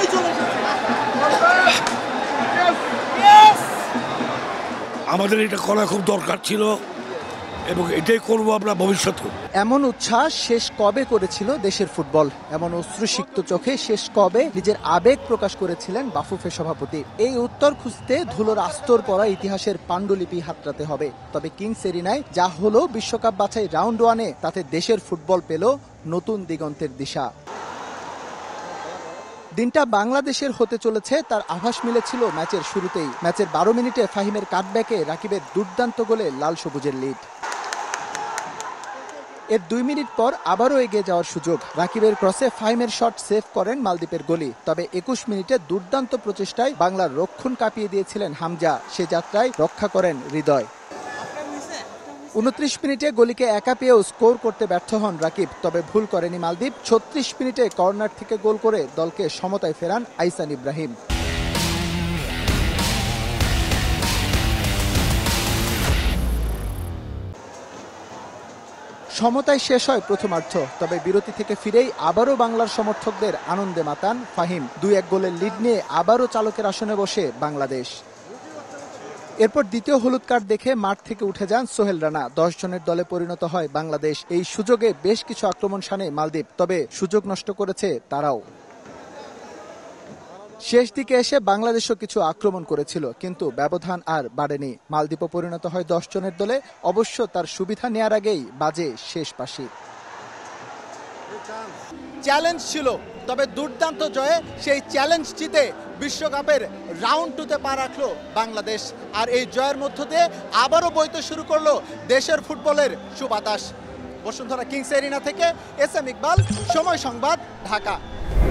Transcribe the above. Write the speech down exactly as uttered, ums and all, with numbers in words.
আমাদের এটা করা খুব দরকার ছিল এবং এটাই করবো আমরা ভবিষ্যতে। এমন উচ্ছ্বাস শেষ কবে করেছিল দেশের ফুটবল? এমন অশ্রুসিক্ত চোখে শেষ কবে নিজের আবেগ প্রকাশ করেছিলেন বাফুফে সভাপতি? এই উত্তর খুঁজতে ধুলোর আস্তর পড়া ইতিহাসের পাণ্ডুলিপি হাতড়াতে হবে। তবে কিংস এরিনায় যা হলো বিশ্বকাপ বাছাই রাউন্ড ওয়ানে, তাতে দেশের ফুটবল পেল নতুন দিগন্তের দিশা। দিনটা বাংলাদেশের হতে চলেছে তার আভাস মিলেছিল ম্যাচের শুরুতেই। ম্যাচের বারো মিনিটে ফাহিমের কাটব্যাকে রাকিবের দুর্দান্ত গোলে লাল সবুজের লিড। এর দুই মিনিট পর আবারও এগিয়ে যাওয়ার সুযোগ। রাকিবের ক্রসে ফাহিমের শট সেভ করেন মালদ্বীপের গোলি। তবে একুশ মিনিটে দুর্দান্ত প্রচেষ্টায় বাংলার রক্ষণ কাঁপিয়ে দিয়েছিলেন হামজা। সে যাত্রায় রক্ষা করেন হৃদয়। উনত্রিশ মিনিটে গলিকে একা পেয়েও স্কোর করতে ব্যর্থ হন রাকিব। তবে ভুল করেনি মালদ্বীপ। ছত্রিশ মিনিটে কর্নার থেকে গোল করে দলকে সমতায় ফেরান আইসান ইব্রাহিম। সমতায় শেষ হয় প্রথমার্ধ। তবে বিরতি থেকে ফিরেই আবারও বাংলার সমর্থকদের আনন্দে মাতান ফাহিম। দুই এক গোলের লিড নিয়ে আবারও চালকের আসনে বসে বাংলাদেশ। এরপর দ্বিতীয় হলুদ কার্ড দেখে মাঠ থেকে উঠে যান সোহেল রানা। দশ জনের দলে পরিণত হয় বাংলাদেশ। এই সুযোগে বেশ কিছু আক্রমণ শানে মালদ্বীপ, তবে সুযোগ নষ্ট করেছে তারাও। শেষ দিকে এসে বাংলাদেশও কিছু আক্রমণ করেছিল, কিন্তু ব্যবধান আর বাড়েনি। মালদ্বীপও পরিণত হয় দশ জনের দলে। অবশ্য তার সুবিধা নেয়ার আগেই বাজে শেষ পাশি। চ্যালেঞ্জ ছিল, তবে দুর্দান্ত জয়ে সেই চ্যালেঞ্জ জিতে বিশ্বকাপের রাউন্ড টুতে পা রাখলো বাংলাদেশ। আর এই জয়ের মধ্য দিয়ে আবারও বইতে শুরু করলো দেশের ফুটবলের সুবাতাস। বসুন্ধরা কিংস এরিনা থেকে এস এম ইকবাল, সময় সংবাদ, ঢাকা।